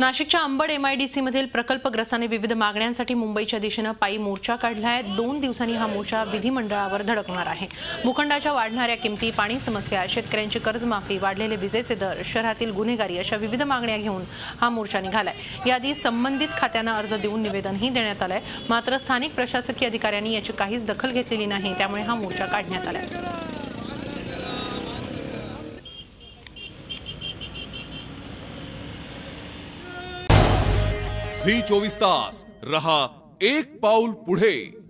नाशिकच्या अंबड एमआयडीसी मधील प्रकल्पग्रस्तांनी विविध मागण्यांसाठी मुंबईच्या दिशेने पायी मोर्चा काढलाय। 2 दिवसांनी हा मोर्चा विधिमंडळावर धडकणार आहे। भूखंडाच्या वाढणाऱ्या किमती, पाणी समस्या, शेतकऱ्यांची कर्जमाफी, वाढलेले विजेचे दर, शहरातील गुन्हेगारी अशा विविध मागण्या घेऊन हा मोर्चा निघालाय। याआधी संबंधित खात्यांना अर्ज देऊन निवेदनही देण्यात आलंय, मात्र स्थानिक प्रशासकीय अधिकाऱ्यांनी याची काहीच दखल घेतलेली नाही, त्यामुळे हा मोर्चा काढण्यात आलाय। झी 24 तास रहा एक पाऊल पुढे।